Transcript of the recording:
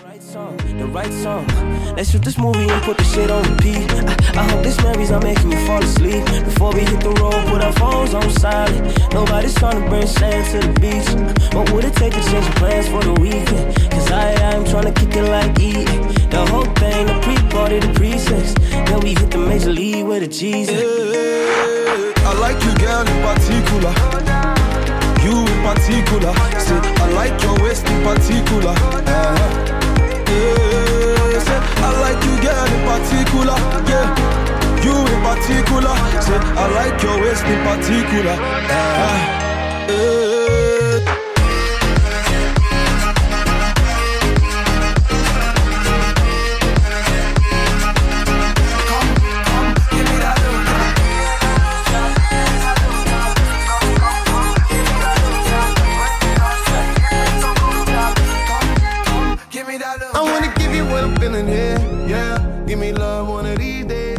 The right song. Let's shoot this movie and put the shit on repeat. I hope this memories are making you fall asleep. Before we hit the road, put our phones on silent. Nobody's trying to bring sand to the beach. What would it take to change your plans for the weekend? Cause I'm trying to kick it like E. The whole thing, the pre-party, the pre-sex. Then we hit the major league with a G's. I like you, girl, in particular. You in particular. Say, I like your waist in particular. I like you, girl, in particular. Yeah, you in particular. Say, I like your waist in particular. I wanna give you what I'm feeling here, yeah. Give me love one of these days.